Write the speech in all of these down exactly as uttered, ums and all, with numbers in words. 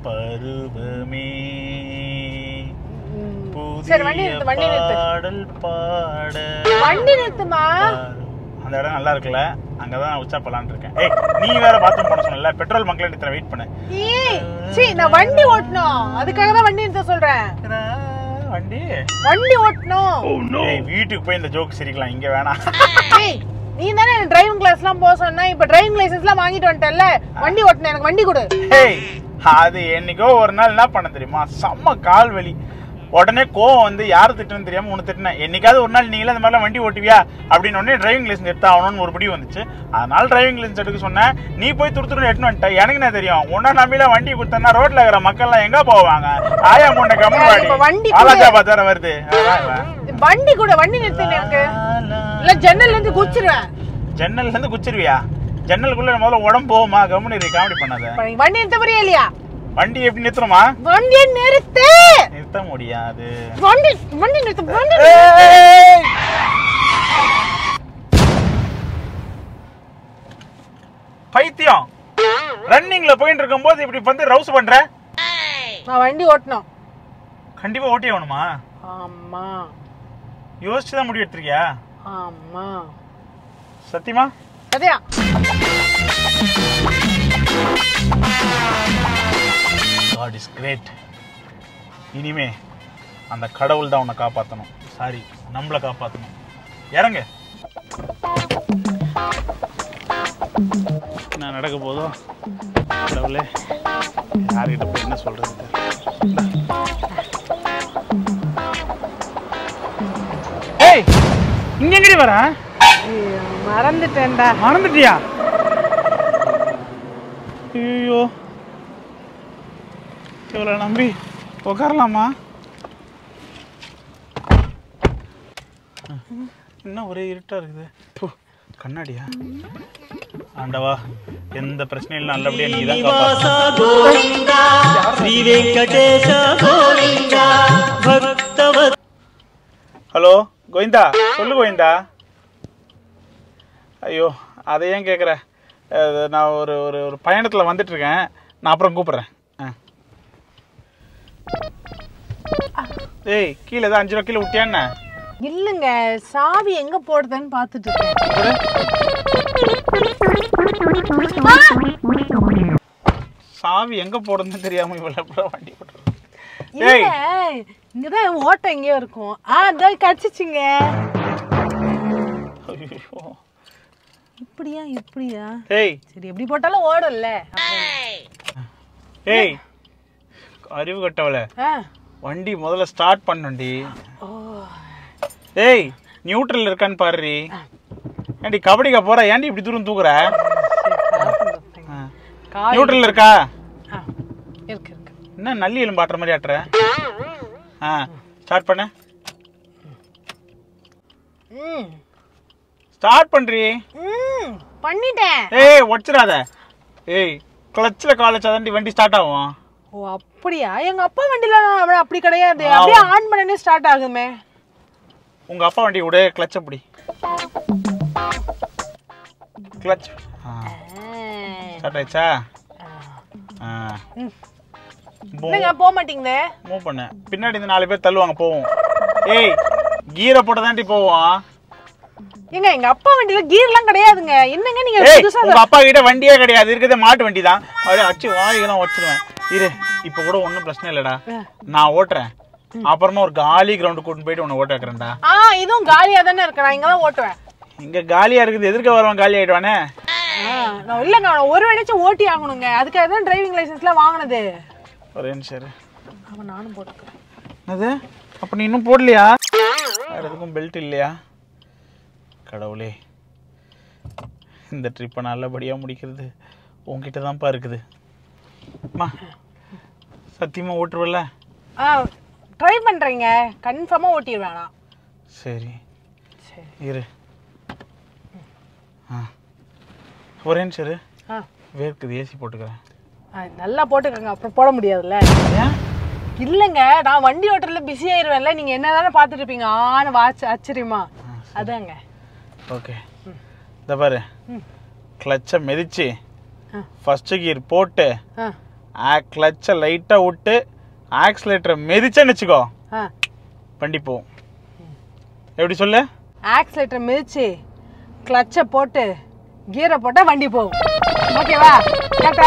பருவமே சரி வண்டி நிறுத்து வண்டி நிறுத்து பாடல் பாட வண்டி நிறுத்துமா அந்த இடம் நல்லா இருக்குல்ல அங்கதான் நான் உச்சா போலான்னு இருக்கேன். ஏய் நீ வேற பாத்ரூம் போட சொன்னல பெட்ரோல் பங்க்ல நிறுத்த வெயிட் பண்ணு. ஏய் சீ நான் வண்டி ஓட்டணும் அதுக்காக தான் வண்டி நிறுத்த சொல்றேன். வண்டி வண்டி ஓட்டணும். ஏய் வீட்டுக்கு போய் இந்த ஜோக் சிரிக்கலாம் இங்க வேணாம். ஏய் நீ தானே டிரைவிங் கிளாஸ்லாம் போக சொன்னா இப்ப டிரைவிங் லைசென்ஸ்லாம் வாங்கிட்டு வந்துட்டல்ல வண்டி ஓட்டணும் எனக்கு வண்டி கொடு. ஏய் அது என்னைக்கோ ஒரு நாள் என்ன பண்ண தெரியுமா செம்ம கால் வலி உடனே கோவம் வந்து யார் திட்டுன்னு தெரியாம உனக்கு திட்டினேன். என்னைக்காவது ஒரு நாள் நீங்களே அந்த மாதிரிலாம் வண்டி ஓட்டுவியா அப்படின்னு உடனே டிரைவிங் லைசன்ஸ் எடுத்து ஆகணும்னு ஒரு முடிவு வந்துச்சு. அதனால டிரைவிங் லைசன்ஸ் எடுக்க சொன்னேன். நீ போய் துரு துருன்னு எட்டுன்னு வந்துட்ட. எனக்கு என்ன தெரியும் ஒன்னா நம்பில வண்டி கொடுத்தா ரோட்ல இருக்கிற மக்கள்லாம் எங்க போவாங்க ஆயா மூணு கம்மி ஆலாஜா பாத்தார வருது வண்டி கூட வண்டி நிறுத்து எனக்கு இல்ல ஜன்னல்ல இருந்து குச்சிருவேன். ஜன்னல்ல இருந்து குச்சிருவியா ஜன்னலுக்குள்ள முதல்ல உடம்பு போகுமா கம்முனு காமெடி பண்ணாத. வண்டி நிறுத்த புரியா இல்லையா வண்டி எப்படி நிறுத்தணுமா வண்டியை நிறுத்து நிறுத்த முடியாது வண்டி வண்டி நிறுத்து வண்டி பைத்தியம் ரன்னிங்ல போயிட்டு இருக்கும்போது இப்படி வந்து ரவுஸ் பண்ற. நான் வண்டி ஓட்டணும் கண்டிப்பா ஓட்டி ஆகணுமா? ஆமா யோசிச்சுதான் முடிவு எடுத்திருக்கியா? ஆமா சத்தியமா? Sathya God is great. இனிமே அந்த கடவுள் தான் உன்னை காப்பாற்றணும். சாரி நம்மளை காப்பாற்றணும். இறங்க நான் நடக்க போதும் கடவுளே யார்கிட்ட போய் என்ன சொல்றது. ஏய் இங்க எங்கடி வர? மறந்துட்டேன்டா. மறந்துட்டியா? ஐயோ இவ்வளோ நம்பி உட்காரலாமா? இன்னும் ஒரே இருட்டா இருக்குது. கண்ணாடியா? ஆண்டவா எந்த பிரச்சனையும் நல்லபடியா நீ தான் காப்பாத்து. ஹலோ கோவிந்தா சொல்லு கோவிந்தா. ஐயோ அதை ஏன் கேட்குற? நான் ஒரு ஒரு ஒரு பயணத்தில் வந்துட்டு இருக்கேன். நான் அப்புறம் கூப்பிட்றேன். ஏய் கீழே தான் அஞ்சு ரூபா கீழே விட்டியான்னு? இல்லைங்க சாவி எங்க போடுறதுன்னு பார்த்துட்டு இருக்கேன். சாவி எங்க போடுறதுன்னு தெரியாம இவ்வளவு வண்டி போட்டுருக்கேன். இங்கதான் ஓட்டம் எங்கேயோ இருக்கும். ஆ அதான் கடிச்சிச்சிங்க. இப்படியா இப்படியா? ஏய் சரி எப்படி போட்டாலும் ஓடும்ல. ஏய் அறிவு கட்டவள வண்டி முதல்ல ஸ்டார்ட் பண்ணுண்டி. ஏய் நியூட்ரல் இருக்கான்னு பாருடி. ஏண்டி கபடிக்கா போற ஏன்டி இப்படி தூரம் தூக்குற? நியூட்ரல் இருக்கா? இருக்கு இருக்கு. என்ன நல்லி எலும்பு ஆட்டுற மாதிரி ஆட்டுற? ஆ ஸ்டார்ட் பண்ண. ம் ஸ்டார்ட் பண்றீ? ம் பண்ணிட்டேன். ஏய் ஒச்சறாத. ஏய் கிளட்ச்ல கால் வச்சாதாண்டி வண்டி ஸ்டார்ட் ஆகும். ஓ அப்படியா? எங்க அப்பா வண்டில அவள அப்படி கிடையாது. அப்படியே ஆன் பண்ணனே ஸ்டார்ட் ஆகுமே. உங்க அப்பா வண்டி விடு கிளட்ச் அப்படி. கிளட்ச். ஸ்டார்ட் ஆயிச்சா? ஆ நீங்க போக மாட்டீங்களே. மூவ் பண்ணு. பின்னாடி இந்த நாலு பேர் தள்ளுவாங்க போவோம். ஏய் கீரை போட்டதாண்டி போவோம். ஏங்க எங்க அப்பா வண்டில கீர்லாம் கிடையாதுங்க. என்னங்க நீங்க புதுசா? உங்க அப்பா கிட்ட வண்டியே கிடையாது. இருக்கதே மாட்டு வண்டி தான். அப்படியே அச்சு வாயிலாம் ஒச்சிடுவேன். இரு இப்ப கூட ஒன்றும் பிரச்சனை இல்லடா. நான் ஓட்டுறேன். அப்புறமா ஒரு காலி கிரவுண்டு கூட்டிட்டு போயிட்டு உன்னை ஓட்ட வைக்கிறேன்டா. ஆ இதுவும் காலியா தானே இருக்கு. நான் இங்க தான் ஓட்டுவேன். இங்க காலியா இருக்குது. எதிர்க்க வரவன் காலி ஆயிடுவானே. நான் இல்லங்க ஒரு வேளைச்சும் ஓட்டி ஆகணுங்க. அதுக்காக தான் டிரைவிங் லைசென்ஸ்லாம் வாங்குனது. ஒரே நிமிஷம். அவன் நானும் போட்டுக்கிறேன். என்னது? அப்ப நீ இன்னும் போடலையா? வேற எதுக்கும் பெல்ட் இல்லையா? கடவுளே இந்த ட்ரிப்பை நல்லபடியாக முடிக்கிறது உங்ககிட்ட தான்ப்பா இருக்குது. அம்மா சத்தியமாக ஓட்டுருவல்ல? ஆ ட்ரை பண்ணுறீங்க. கன்ஃபார்மாக ஓட்டிடுவேண்ணா. சரி சரி இரு. ஆ ஒரே நிமிஷம். ஆ வேர்க்குது. ஏசி போட்டுக்கிறேன். நல்லா போட்டுக்கோங்க. அப்புறம் போட முடியாதுல்ல. ஏன்? இல்லைங்க நான் வண்டி ஓட்டுறதுல பிஸி ஆயிடுவேன்ல. நீங்கள் என்ன தானே பார்த்துட்டு இருப்பீங்க. ஆன்னு வாட்ச் ஆச்சரியமா அதாங்க. ஓகே இந்த பாரு கிளட்சை மிதிச்சு ஃபர்ஸ்ட் கியர் போட்டு கிளச்சை லைட்டாக விட்டு ஆக்சிலேட்டரை மிதிச்சேன்னு வச்சுக்கோ ஆ வண்டி போகும். எப்படி சொல்லு? ஆக்சிலேட்டர் மிதிச்சு கிளச்சை போட்டு கியரை போட்டால் வண்டி போகும். ஓகேவா? கரெக்டா?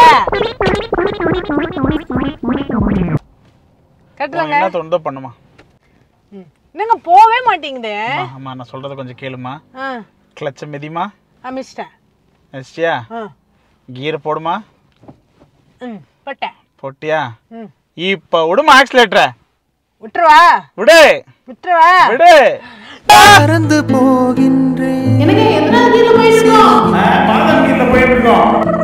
கரெக்டாங்க. என்ன தோணுதோ பண்ணுமா. என்னங்க போவே மாட்டீங்குது. ஆமா நான் சொல்றத கொஞ்சம் கேளுமா. ஆ கிளச்சை மிதிமா. அமிச்சிட்டேன். மிதிச்சியா? ஆ கியர் போடுமா. ம் போட்டேன். போட்டியா? ம் இப்ப விடுமா ஆக்சிலேட்டரை. விட்டுருவா? விடு. விட்டுருவா? விடு. பறந்து போகின்றேன். எனக்கு எத்தனை கீழ போயிருக்கோம்? பாதம் கீழ போயிருக்கோம்.